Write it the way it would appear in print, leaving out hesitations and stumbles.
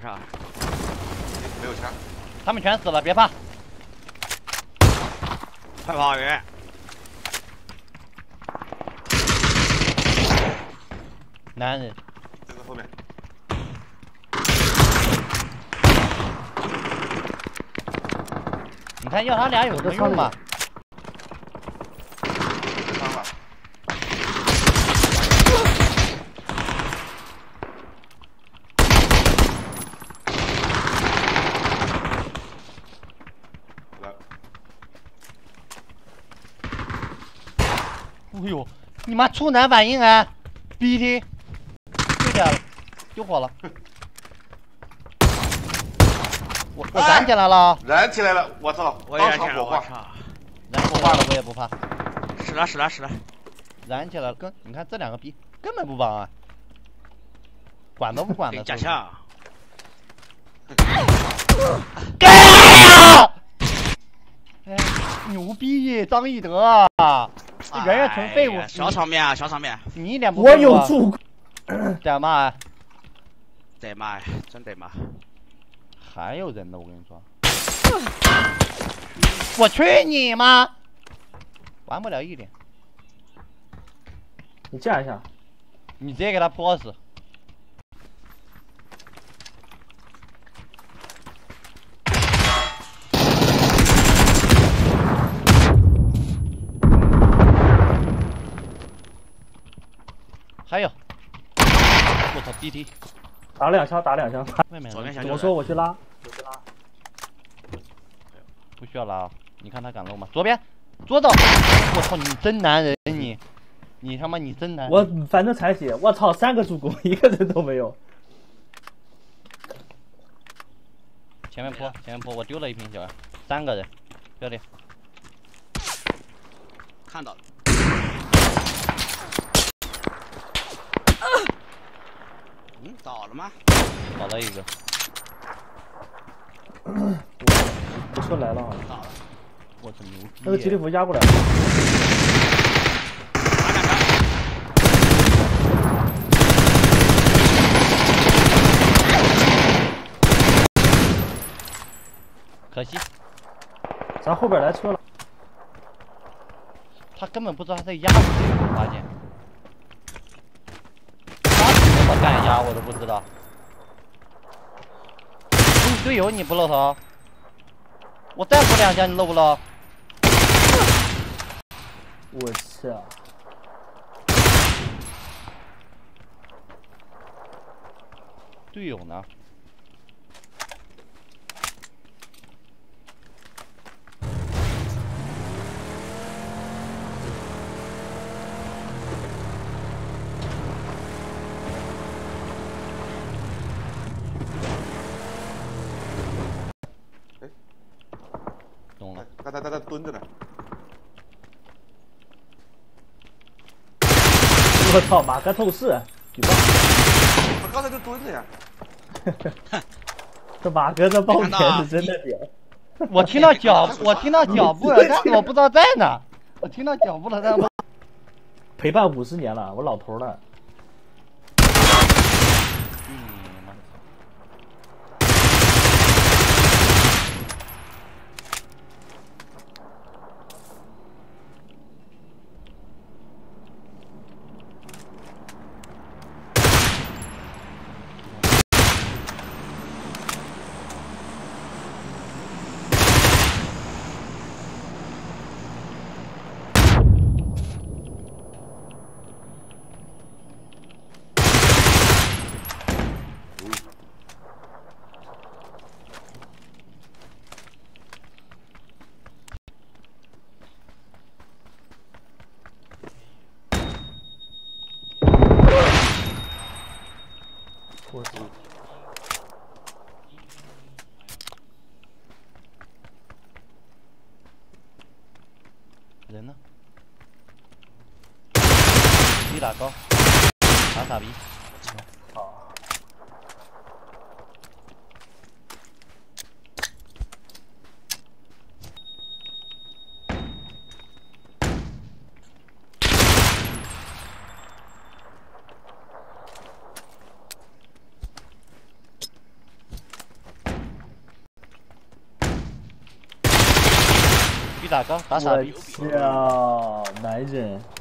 啥？ 没有枪。 他们全死了，别怕。 快跑远！ 男人。 就在后面。 你看要他俩有什么用吗？ 哎呦，你妈处男反应啊！逼的，救起来了，救火了。我燃起来了， 燃起来了！我操！ 我也燃起来了！我操！ 燃火化了，我也不怕。 是了！ 燃起来了，你看这两个逼根本不帮啊，管都不管的。 假象。 干呀！哎，牛逼，张一德。 这圆圆成废物， 小场面啊，小场面！ 你一点不我有助攻， 得骂， 得骂，真得骂！ 还有人呢，我跟你说，我去你妈！玩不了一点， 你这样一下， 你直接给他泼死。还有，我操 ，DT， 打2枪，打2枪。 外面我说我去拉， 不需要拉啊！你看他敢漏吗？左边，左走！我操，你真男人你他妈你真男人！ 我反正残血，我操，3个助攻，一个人都没有。 前面坡，我丢了一瓶酒，3个人，兄弟。 看到了。 倒了吗？ 倒了一个。 我车来了啊！ 倒了。 我操牛逼！ 那个吉利服压过来。 可惜。 咱后边来车了。 他根本不知道他在压我，我发现。 怎么敢压我都不知道。你队友你不露头，我再补2下你露不露？ 我操！ 队友呢？懂了。 他蹲着呢。 我操，马克透视，举报！ 我刚才就蹲着呀。 这马哥这爆点是真的屌。 我听到脚步了，但是我不知道在哪。我听到脚步了，但我陪伴50年了，我老头了。我操！ 人呢？你打高，打傻逼。 好。 逼大哥，大傻逼！ 我操，男人。